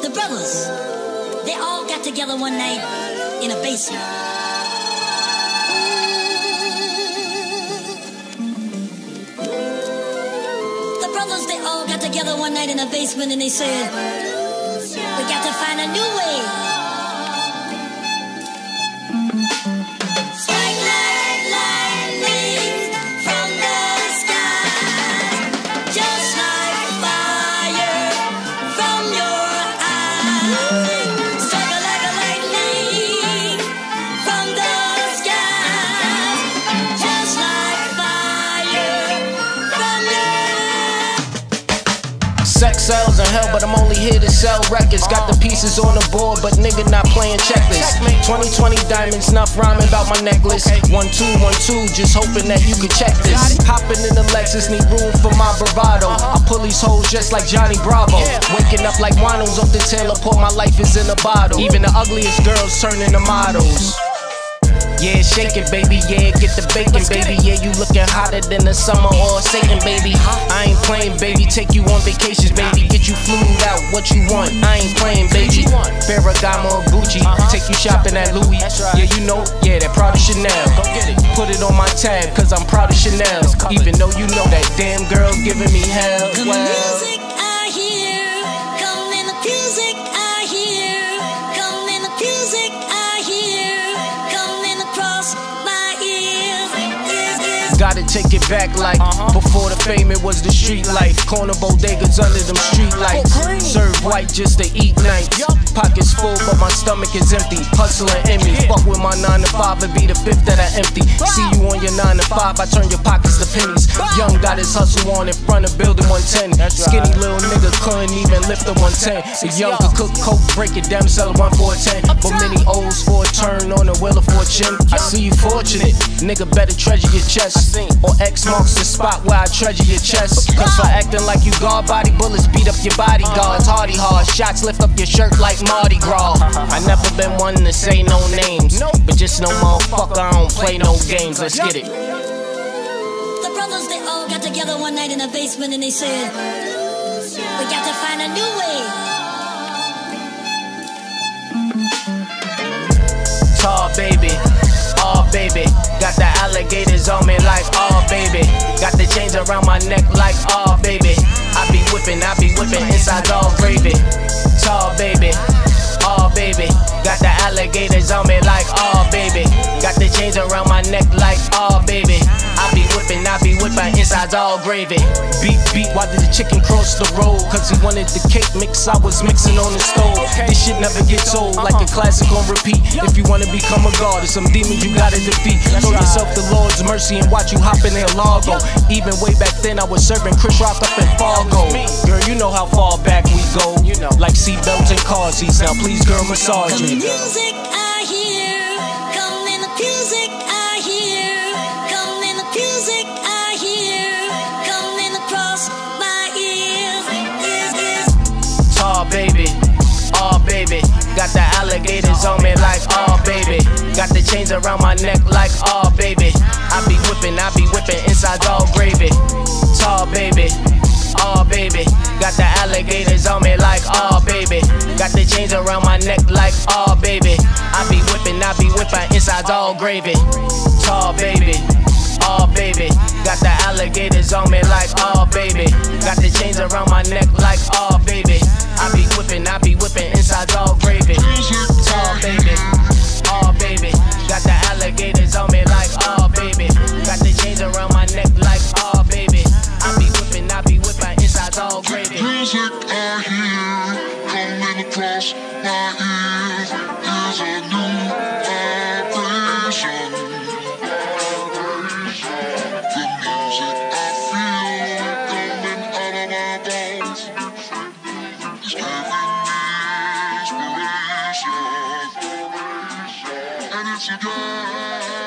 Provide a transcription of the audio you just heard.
The brothers, they all got together one night in a basement. The brothers, they all got together one night in a basement and they said, we got to find a new way. Sex sells in hell, but I'm only here to sell records. Got the pieces on the board, but nigga not playing checklist. 2020 diamonds, enough rhyming about my necklace. 1212, just hoping that you could check this. Hopping in the Lexus, need room for my bravado. I pull these hoes just like Johnny Bravo. Waking up like winos off the Taylor Port, my life is in a bottle. Even the ugliest girls turn into models. Yeah, shake it, baby, yeah, get the bacon, baby. Yeah, you looking hotter than the summer or Satan, baby. I ain't playing, baby, take you on vacations, baby. Get you flued out, what you want, I ain't playing, baby. Ferragamo or Gucci, take you shopping at Louis. Yeah, you know, yeah, that Prada Chanel. Put it on my tab, cause I'm proud of Chanel. Even though you know that damn girl giving me hell. The music I hear, come in the music I hear, come in the music I hear. Gotta take it back like before the fame it was the street life. Corner bodegas under them street lights. Serve white just to eat nights. Pockets full but my stomach is empty. Hustling in me. Fuck with my 9 to 5 and be the 5th that I empty. See you on your 9 to 5, I turn your pockets to pennies. Young got his hustle on in front of building 110. Skinny little nigga couldn't even lift a 110. The young could cook coke, break it down, sell it 1 for a 10. But many O's for a turn on the wheel of fortune. I see you fortunate, nigga better treasure your chest. Or X marks the spot where I treasure your chest. Cause for acting like you guard body, bullets beat up your bodyguards. Hardy hard, shots lift up your shirt like Mardi Gras. I never been one to say no names, but just know motherfucker I don't play no games. Let's get it. The brothers, they all got together one night in a basement and they said, we got to find a new way. Tall baby, oh baby, got the alligators on me like oh baby. Got the chains around my neck like oh baby. I be whipping, inside's all gravy. Tall baby, oh baby, got the alligators on me like oh baby. Got the chains around my neck like oh baby. I be whipping, inside's all gravy. Beat, why did the chicken cross the road? Cause he wanted the cake mix, I was mixing on the stove. This shit never gets old, like a classic on repeat. If you wanna become a god, there's some demons you gotta defeat. Throw yourself the Lord's mercy and watch you hop in their Largo. Even way back then I was serving Chris Rock up in Fargo. Girl, you know how far back we go. Like seatbelts and car seats, now please girl massage me. The music I hear, come in the music I hear, come in the music I hear, come in across my ears. Tall baby, oh baby, got the alligators on me like oh baby. Got the chains around my neck like oh baby. I be whipping, inside's all gravy. Tall baby, oh baby, got the alligators on me like oh baby. Got the chains around my neck like oh baby. I be whipping, inside's all gravy. Tall baby, oh baby, got the alligators on me like oh baby. Got the chains around my neck like oh baby. I be whipping, inside's all gravy. Tall baby, oh baby, got the alligators on me like oh baby. Got the chains around my neck like oh baby. I be whipping, inside's all gravy. Music I hear coming across my ears is a new vibration. The music I feel coming out of my bones is giving me inspiration, and it's a God.